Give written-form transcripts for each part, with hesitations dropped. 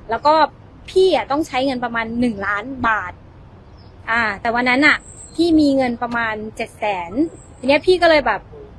แล้วก็พี่ต้องใช้เงินประมาณ1 ล้านบาทแต่วันนั้นพี่มีเงินประมาณ700,000ทีนี้พี่ก็เลยแบบ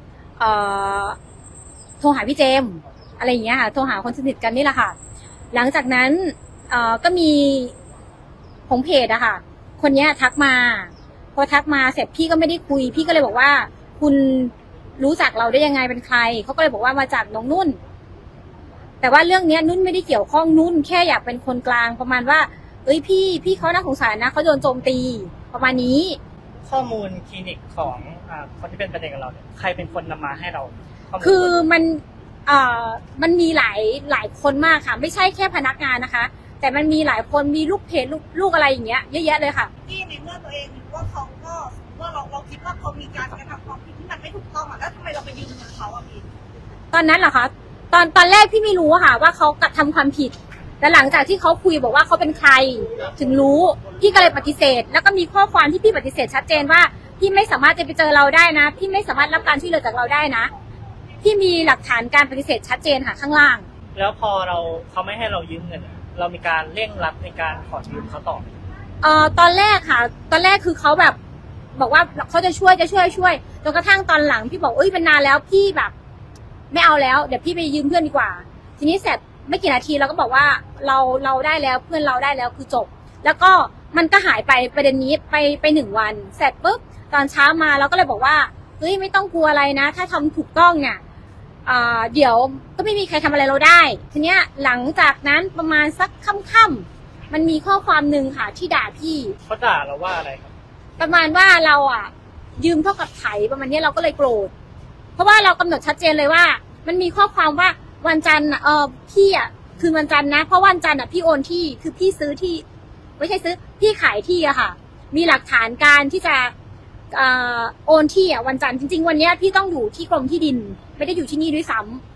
โทรหาพี่เจมอะไรอย่างเงี้ยค่ะโทรหาคนสนิทกันนี่แหละค่ะหลังจากนั้นก็มีของเพจค่ะคนนี้ทักมาพอทักมาเสร็จพี่ก็ไม่ได้คุยพี่ก็เลยบอกว่าคุณรู้จักเราได้ยังไงเป็นใครเขาก็เลยบอกว่ามาจากน้องนุ่นแต่ว่าเรื่องนี้นุ่นไม่ได้เกี่ยวข้องนุ่นแค่อยากเป็นคนกลางประมาณว่าพี่เขาน่าสงสารนะเขาโดนโจมตีประมาณนี้ข้อมูลคลินิกของคนที่เป็นประเด็นกับเราเนี่ยใครเป็นคนนำมาให้เราคือมันมีหลายคนมากค่ะไม่ใช่แค่พนักงานนะคะแต่มันมีหลายคนมีลูกเพจลูกอะไรอย่างเงี้ยเยอะแยะเลยค่ะที่ในเมื่อตัวเองว่าเขาก็ว่าเราคิดว่าเขามีการกระทำความผิดที่มันไม่ถูกต้องแล้วทำไมเราไปยืมเงินเขาพี่ตอนนั้นเหรอคะตอนแรกพี่ไม่รู้ค่ะว่าเขากระทำความผิดแต่หลังจากที่เขาคุยบอกว่าเขาเป็นใครถึงรู้พี่ก็เลยปฏิเสธแล้วก็มีข้อความที่พี่ปฏิเสธชัดเจนว่าพี่ไม่สามารถจะไปเจอเราได้นะพี่ไม่สามารถรับการช่วยเหลือจากเราได้นะพี่มีหลักฐานการปฏิเสธชัดเจนค่ะข้างล่างแล้วพอเขาไม่ให้เรายืมเงินเรามีการเร่งรัดในการขอยืมเขาต่อตอนแรกค่ะตอนแรกคือเขาแบบบอกว่าเขาจะช่วยจนกระทั่งตอนหลังพี่บอกมันนานแล้วพี่แบบไม่เอาแล้วเดี๋ยวพี่ไปยืมเพื่อนดีกว่าทีนี้เสร็จไม่กี่นาทีเราก็บอกว่าเราได้แล้วเพื่อนเราได้แล้วคือจบแล้วก็มันก็หายไปประเด็นนี้ไป1 วันเสร็จปุ๊บตอนเช้ามาเราก็เลยบอกว่าไม่ต้องกลัวอะไรนะถ้าทำถูกต้องเนี่ยเดี๋ยวก็ไม่มีใครทำอะไรเราได้ทีเนี้ยหลังจากนั้นประมาณสักค่ำๆมันมีข้อความหนึ่งค่ะที่ด่าพี่เขาด่าเราว่าอะไรครับประมาณว่าเรายืมเท่ากับไถประมาณนี้เราก็เลยโกรธเพราะว่าเรากำหนดชัดเจนเลยว่ามันมีข้อความว่าวันจันทร์พี่คืนวันจันทร์นะเพราะวันจันทร์พี่โอนที่คือพี่ซื้อที่ไม่ใช่ซื้อพี่ขายที่ค่ะมีหลักฐานการที่จะโอนที่วันจันทร์จริงๆวันนี้พี่ต้องอยู่ที่กรมที่ดินไม่ได้อยู่ที่นี่ด้วยซ้